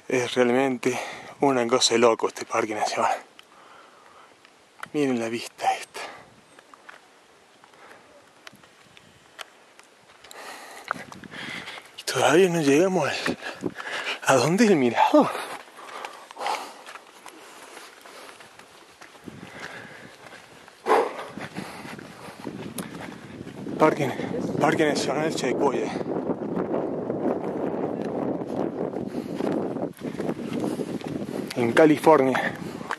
Es realmente una cosa de loco este parque nacional. Miren la vista esta. Y todavía no llegamos a dónde es el mirador. Parque Nacional Checoya. En California.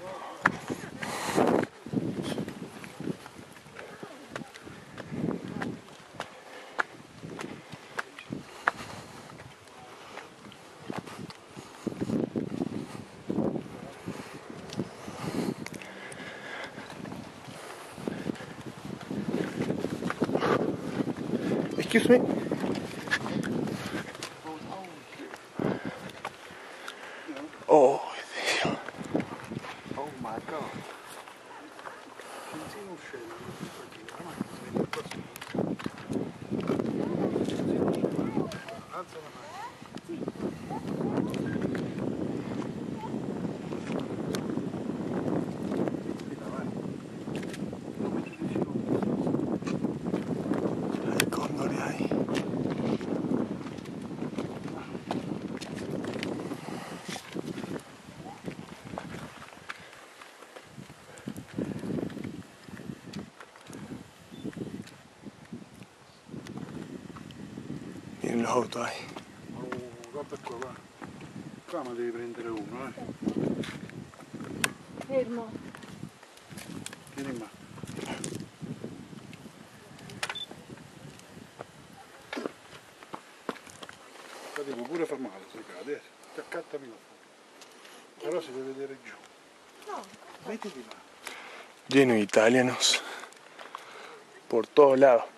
Excuse me. Oh, Dio. Oh my god. Alza la mano. Hay cóndores ahí. Miren los autos ahí. Oh, guarda qua, va. Qua ma devi prendere uno, Fermo. Vieni qua. Qua devo pure far male se cade, ti accattami la foto. Però si deve vedere giù. No. Mettiti là. Lleno de italianos por todos lados.